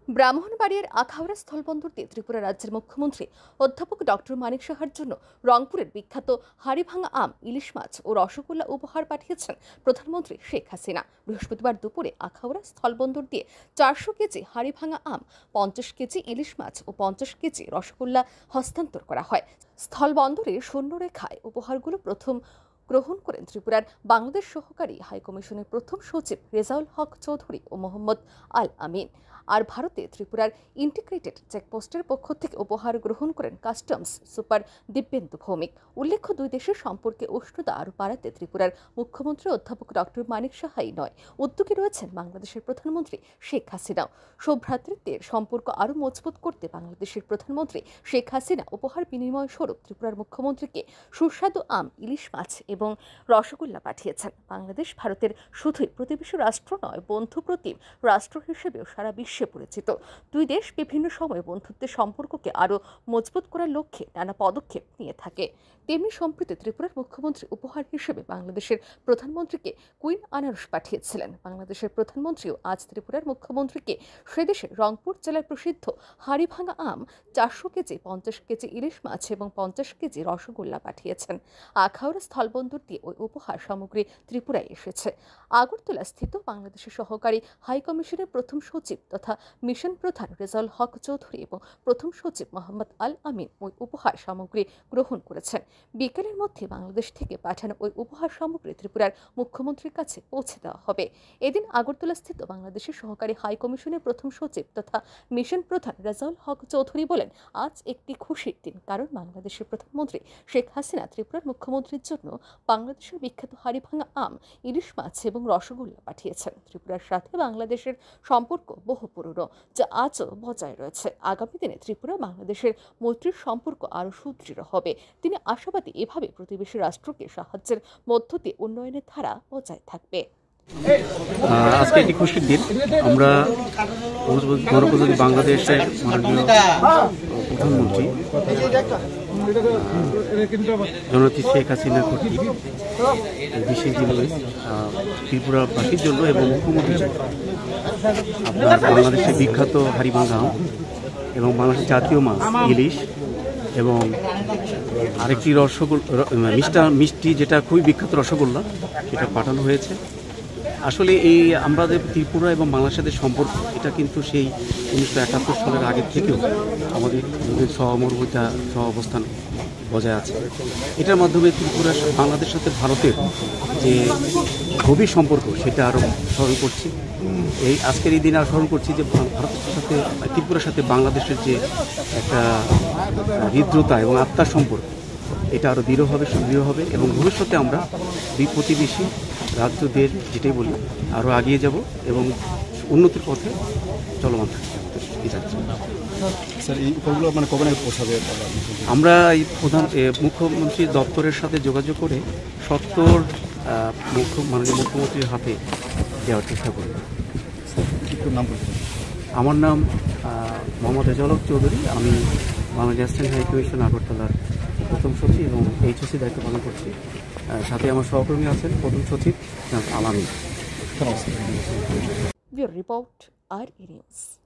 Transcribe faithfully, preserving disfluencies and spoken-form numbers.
ব্রাহ্মণবাড়িয়ার আখাউড়া স্থলবন্দর দিয়ে ত্রিপুরা রাজ্যের মুখ্যমন্ত্রী অধ্যাপক ডক্টর মানিক সাহার জন্য রংপুরের বিখ্যাত হাড়িভাঙা আম, ইলিশ মাছ ও রসগোল্লা উপহার পাঠিয়েছেন প্রধানমন্ত্রী শেখ হাসিনা। বৃহস্পতিবার দুপুরে আখাউড়া স্থলবন্দর দিয়ে চারশো কেজি হাড়িভাঙা আম, পঞ্চাশ কেজি ইলিশ মাছ ও পঞ্চাশ কেজি রসগোল্লা হস্তান্তর করা হয়। স্থলবন্দরের শূন্যরেখায় উপহারগুলো প্রথম গ্রহণ করেন ত্রিপুরার বাংলাদেশ সহকারী হাইকমিশনের প্রথম সচিব রেজাউল হক চৌধুরী ও মোহাম্মদ আল আমিন। আর ভারতে ত্রিপুরার ইন্টিগ্রেটেড চেকপোস্টের পক্ষ থেকে উপহার গ্রহণ করেন কাস্টমস সুপার দিব্যেন্দু ভৌমিক। উল্লেখ্য, দুই দেশের সম্পর্কে উষ্ণতা আরও বাড়াতে ত্রিপুরার মুখ্যমন্ত্রী অধ্যাপক ডক্টর মানিক সাহাই নয়, উদ্যোগী রয়েছেন বাংলাদেশের প্রধানমন্ত্রী শেখ হাসিনাও। সৌভ্রাতৃত্বের সম্পর্ক আরও মজবুত করতে বাংলাদেশের প্রধানমন্ত্রী শেখ হাসিনা উপহার বিনিময় স্বরূপ ত্রিপুরার মুখ্যমন্ত্রীকে সুস্বাদু আম, ইলিশ মাছ এবং রসগোল্লা পাঠিয়েছেন। বাংলাদেশ ভারতের শুধুই প্রতিবেশী রাষ্ট্র নয়, বন্ধুপ্রতিম রাষ্ট্র হিসেবেও সারা বিশ্বে পরিচিত। দুই দেশ বিভিন্ন সময়ে বন্ধুত্বের সম্পর্ককে আরও মজবুত করার লক্ষ্যে নানা পদক্ষেপ নিয়ে থাকে। তেমনি সম্প্রতি ত্রিপুরার মুখ্যমন্ত্রী উপহার হিসেবে বাংলাদেশের প্রধানমন্ত্রীকে কুইন আনারস পাঠিয়েছিলেন। বাংলাদেশের প্রধানমন্ত্রীও আজ ত্রিপুরার মুখ্যমন্ত্রীকে সেদেশের রংপুর জেলার প্রসিদ্ধ হাড়িভাঙা আম, চারশো কেজি, পঞ্চাশ কেজি ইলিশ মাছ এবং পঞ্চাশ কেজি রসগোল্লা পাঠিয়েছেন। আখাউড়া স্থলবন্দর দিয়ে ওই উপহার সামগ্রী ত্রিপুরায় এসেছে। আগরতলা স্থিত বাংলাদেশের সহকারী হাইকমিশনের প্রথম সচিব তথা মিশন প্রধান রেজাউল হক চৌধুরী এবং প্রথম সচিব মোহাম্মদ আল আমিন ওই উপহার সামগ্রী গ্রহণ করেছেন। বিকেলের মধ্যে বাংলাদেশ থেকে পাঠানো ওই উপহার সামগ্রী ত্রিপুরার মুখ্যমন্ত্রীর কাছে পৌঁছে দেওয়া হবে। এদিন আগরতলা স্থিত বাংলাদেশের সহকারী হাইকমিশনের প্রথম সচিব তথা মিশন প্রধান রেজাউল হক চৌধুরী বলেন, আজ একটি খুশির দিন, কারণ বাংলাদেশের প্রধানমন্ত্রী শেখ হাসিনা ত্রিপুরার মুখ্যমন্ত্রীর জন্য বাংলাদেশের বিখ্যাত হাড়িভাঙা আম, ইলিশ মাছ এবং রসগোল্লা পাঠিয়েছেন। ত্রিপুরার সাথে বাংলাদেশের সম্পর্ক বহু পুরনো, যা আজও বজায় রয়েছে। আগামী দিনে ত্রিপুরা বাংলাদেশের মৈত্রীর সম্পর্ক আরও সুদৃঢ় হবে। তিনি আশাবাদী, এভাবে প্রতিবেশী রাষ্ট্রকে সাহায্যের মধ্য দিয়ে উন্নয়নের ধারা বজায় থাকবে। আজকে একটি খুশির দিন। আমরা গণপ্রজাতন্ত্রী বাংলাদেশের মাননীয় প্রধানমন্ত্রী জননেত্রী শেখ হাসিনা কর্তৃক বিশেষ দিনে ত্রিপুরাবাসীর জন্য এবং মুখ্যমন্ত্রীর জন্য আপনার বাংলাদেশের বিখ্যাত হাড়িভাঙা আম এবং বাংলাদেশের জাতীয় মাছ ইলিশ এবং আরেকটি রসগোল্লা মিষ্টা মিষ্টি যেটা খুবই বিখ্যাত রসগোল্লা, সেটা পাঠানো হয়েছে। আসলে এই আমাদের ত্রিপুরা এবং বাংলাদেশের সম্পর্ক, এটা কিন্তু সেই উনিশশো একাত্তর সালের আগের থেকেও আমাদের সহমর্মিতা সহ অবস্থান বজায় আছে। এটার মাধ্যমে ত্রিপুরা বাংলাদেশের সাথে ভারতের যে গভীর সম্পর্ক, সেটা আরও স্মরণ করছি। এই আজকের এই দিনে স্মরণ করছি যে ভারতের সাথে ত্রিপুরার সাথে বাংলাদেশের যে একটা হৃদ্রতা এবং আত্মার সম্পর্ক, এটা আরও দৃঢ় হবে, সুদৃঢ় হবে এবং ভবিষ্যতে আমরা দুই প্রতিবেশী রাজ্য দেশ যেটাই বলি আরও এগিয়ে যাব এবং উন্নতির পথে চলমান থাকবে। স্যার, এই উপহারগুলো মানে কবে নাগাদ পৌঁছাবে? আমরা এই প্রধান মুখ্যমন্ত্রীর দপ্তরের সাথে যোগাযোগ করে সত্তর মুখ্য মাননীয় মুখ্যমন্ত্রীর হাতে দেওয়ার চেষ্টা করব। নাম আমার নাম মোহাম্মদ রেজাউল হক চৌধুরী। আমি বাংলাদেশ অ্যাসিস্ট্যান্ট হাইকমিশন আগরতলার প্রথম সচিব এবং এইচওসি দায়িত্ব পালন করছি। সাথে আমার সহকর্মী আছেন প্রথম সচিব আল আমিন। ব্যুরো রিপোর্ট, আর ই নিউজ।